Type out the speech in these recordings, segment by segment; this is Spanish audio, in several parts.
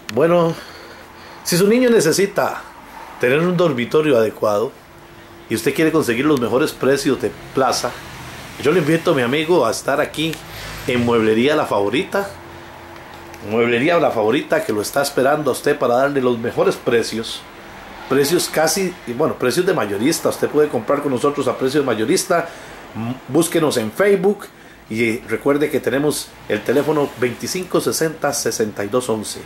Bueno, si su niño necesita tener un dormitorio adecuado y usted quiere conseguir los mejores precios de plaza, yo le invito a mi amigo a estar aquí en Mueblería La Favorita. Mueblería La Favorita, que lo está esperando a usted para darle los mejores precios. Precios casi, bueno, precios de mayorista. Usted puede comprar con nosotros a precios de mayorista. Búsquenos en Facebook y recuerde que tenemos el teléfono 2560-6211.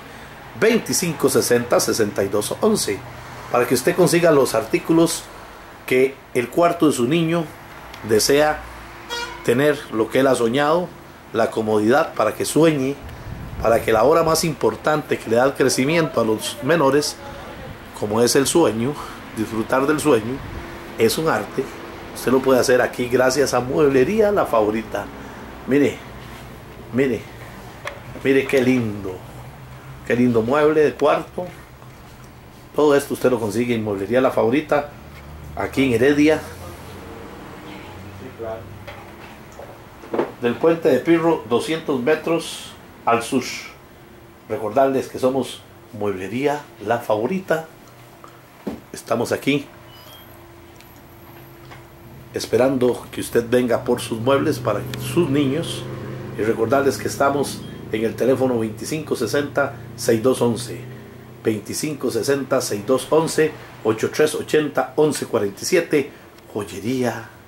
2560-6211 para que usted consiga los artículos que el cuarto de su niño desea tener, lo que él ha soñado, la comodidad para que sueñe, para que la hora más importante que le da el crecimiento a los menores, como es el sueño, disfrutar del sueño, es un arte. Usted lo puede hacer aquí gracias a Mueblería La Favorita. Mire, mire, mire qué lindo mueble de cuarto. Todo esto usted lo consigue en Mueblería La Favorita, aquí en Heredia. Sí, claro. Del puente de Pirro, 200 metros al sur. Recordarles que somos Mueblería La Favorita. Estamos aquí esperando que usted venga por sus muebles para sus niños. Y recordarles que estamos en el teléfono 2560-6211. 2560-6211, 8380-1147. Joyería